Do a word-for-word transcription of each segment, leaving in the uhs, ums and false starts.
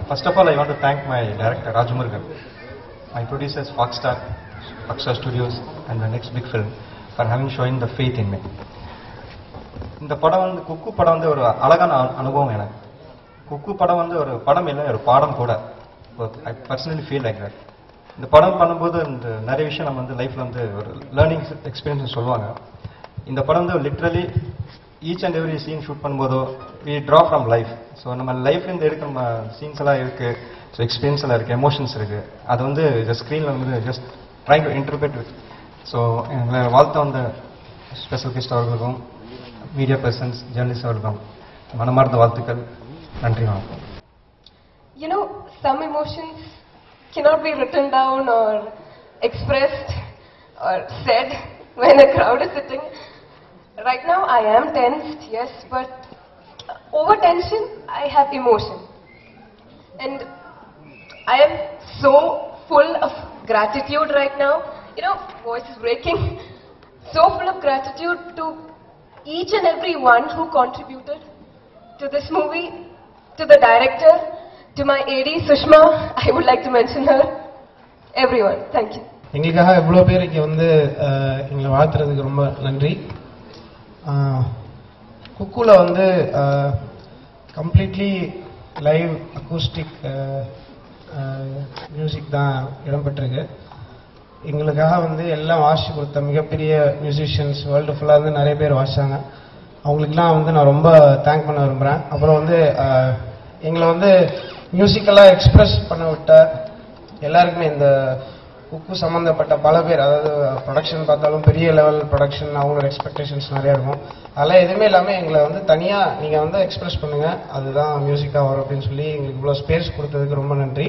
first of all, I want to thank my director, Rajmurugan, my producers, Foxstar, Foxstar Studios, and the next big film, for having shown the faith in me. இந்த படம் வந்து குக்கு படம் வந்து ஒரு அழகான அனுபவம் எனக்கு. குக்கு படம் வந்து ஒரு படம் இல்லை, ஒரு பாடம் கூட. I personally feel like that. இந்த படம் பண்ணும்போது இந்த நிறைய விஷயம் நம்ம வந்து லைஃப்பில் வந்து ஒரு லேர்னிங் எக்ஸ்பீரியன்ஸ் சொல்லுவாங்க. இந்த படம் வந்து literally each and every scene shoot பண்ணும்போதோ we draw from life. So நம்ம லைஃப்லேருந்து எடுக்கிற நம்ம சீன்ஸ் எல்லாம் இருக்குது, ஸோ எக்ஸ்பீரியன்ஸ் எல்லாம் இருக்குது, எமோஷன்ஸ் இருக்குது. அது வந்து ஸ்க்ரீனில் வந்து just try to interpret with. So எங்களை வாழ்த்த வந்த ஸ்பெஷல் கெஸ்ட் அவர்களுக்கும் மீடியா பர்சன்ஸ், ஜேர்னலிஸ்ட் அவர்களுக்கும் மனமார்ந்த வாழ்த்துக்கள். நன்றி, வணக்கம். You know, some emotions cannot be written down or expressed or said when a crowd is sitting. Right now I am tensed, yes, but over tension I have emotion. And I am so full of gratitude right now. You know, voice is breaking. So full of gratitude to each and every one who contributed to this movie, to the director, to my A D Sushma, I would like to mention her, everyone. Thank you. எங்களுக்காக இவ்வளோ பேர் இங்கே வந்து எங்களை வாழ்த்துறதுக்கு ரொம்ப நன்றி. குக்குவில் வந்து completely live acoustic music தான் இடம்பெற்றிருக்கு. எங்களுக்காக வந்து எல்லாம் வாசிச்சு கொடுத்த மிகப்பெரிய மியூசிஷியன்ஸ் வேர்ல்டு ஃபுல்லாக வந்து நிறைய பேர் வாசித்தாங்க. அவங்களுக்கெல்லாம் வந்து நான் ரொம்ப தேங்க் பண்ண விரும்புகிறேன். அப்புறம் வந்து எங்களை வந்து மியூசிக்கலாக எக்ஸ்பிரஸ் பண்ண விட்ட எல்லாருக்குமே, இந்த குக்கு சம்மந்தப்பட்ட பல பேர், அதாவது ப்ரொடக்ஷன் பார்த்தாலும் பெரிய லெவல் ப்ரொடக்ஷன், அவங்களோட எக்ஸ்பெக்டேஷன்ஸ் நிறையா இருக்கும். அதெல்லாம் எதுவுமே இல்லாமல் எங்களை வந்து தனியாக நீங்கள் வந்து எக்ஸ்பிரஸ் பண்ணுங்கள், அதுதான் மியூசிக்காக வரும் அப்படின்னு சொல்லி எங்களுக்கு இவ்வளோ ஸ்பேஸ் கொடுத்ததுக்கு ரொம்ப நன்றி.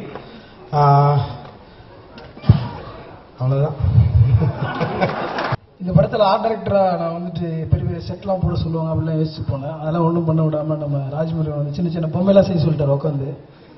அவ்வளோதான். இந்த படத்தில் ஆர்ட் டைரக்டராக நான் வந்துட்டு பெரிய பெரிய செட்லாம் போட சொல்லுவாங்க அப்படிலாம் யோசிச்சு போனேன். அதெல்லாம் ஒன்றும் பண்ண விடாமல் நம்ம ராஜ்முருகன் வந்து சின்ன சின்ன பொம்மையெல்லாம் செய்ய சொல்லிட்டார் உட்காந்து.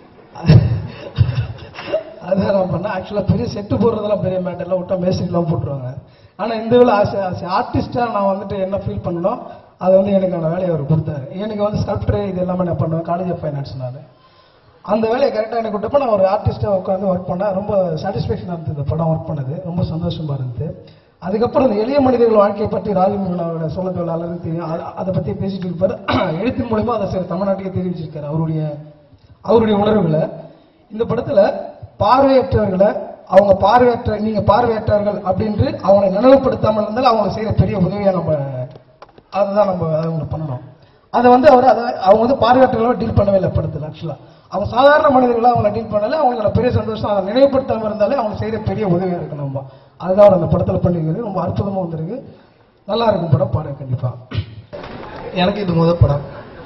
அதுதான் நான் பண்ணேன். ஆக்சுவலாக பெரிய செட்டு போடுறதெல்லாம் பெரிய மேட்டர்லாம் விட்டா மேஸ்திரிலாம் போட்டுருவாங்க. ஆனால் இந்த வேலை ஆசை ஆசை ஆர்டிஸ்டாக நான் வந்துட்டு என்ன ஃபீல் பண்ணணும் அதை வந்து எனக்கான வேலையை அவர் கொடுத்தாரு. எனக்கு வந்து ஸ்கல்ப்டர் இது எல்லாமே நான் பண்ணுவேன், காலேஜ் ஆஃப் ஃபைனான்ஸ். நான் அந்த வேலையை கரெக்டாக எனக்கு விட்டப்போ நான் ஒரு ஆர்டிஸ்ட்டாக உட்காந்து ஒர்க் பண்ணேன். ரொம்ப சாட்டிஸ்ஃபேக்ஷனாக இருந்தது இந்த படம் ஒர்க் பண்ணது, ரொம்ப சந்தோஷமாக இருந்தது. அதுக்கப்புறம் இந்த எளிய மனிதர்கள் வாழ்க்கையை பற்றி ராஜமுருகன் அவரோட சொல்ல தொழிலாளருக்கு தெரியும், அதை பற்றி பேசிட்டு இருப்பார். எழுத்தின் மூலமா அதை சில தமிழ்நாட்டுக்கே தெரிவிச்சிருக்காரு அவருடைய அவருடைய உணர்வுகளை. இந்த படத்தில் பார்வையற்றவர்களை அவங்க பார்வையற்ற நீங்க பார்வையற்றவர்கள் அப்படின்று அவங்களை நினைவுபடுத்தாமல் இருந்தால் அவங்க செய்யற பெரிய உதவியா நம்ம அதுதான் நம்ம அவங்க பண்ணணும். அதை வந்து அவர் அதை அவங்க வந்து பார்வையற்றவர்களாக டீல் பண்ணவே இல்லை படத்தில். ஆக்சுவலாக அவங்க சாதாரண மனிதர்களாக அவங்களை டீல் பண்ணல, அவங்களோட பெரிய சந்தோஷம். அதை நினைவுபடுத்தாமல் இருந்தாலே அவங்க செய்யற பெரிய உதவியா இருக்கு. நம்ம அதுதான் அவர் அந்த படத்தில் பண்ணிக்கிறது. ரொம்ப அற்புதமாக வந்திருக்கு, நல்லா இருக்கும் படம், பாருங்க கண்டிப்பா. எனக்கு இது முதல் படம்.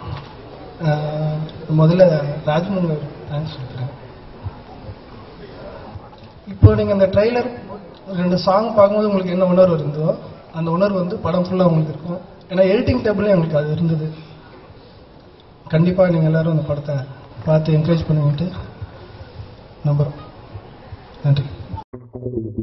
முதல்ல ராஜ்முருகன் தேங்க்ஸ் சொல்கிறேன். இப்போ நீங்கள் இந்த ட்ரெய்லர் ரெண்டு சாங் பார்க்கும்போது உங்களுக்கு என்ன உணர்வு இருந்ததோ அந்த உணர்வு வந்து படம் ஃபுல்லாக உங்களுக்கு இருக்கும். ஏன்னா எடிட்டிங் டேபிளே எங்களுக்கு அது இருந்தது. கண்டிப்பாக நீங்கள் எல்லோரும் அந்த படத்தை பார்த்து என்கரேஜ் பண்ணிக்கிட்டு நம்புகிறோம். நன்றி.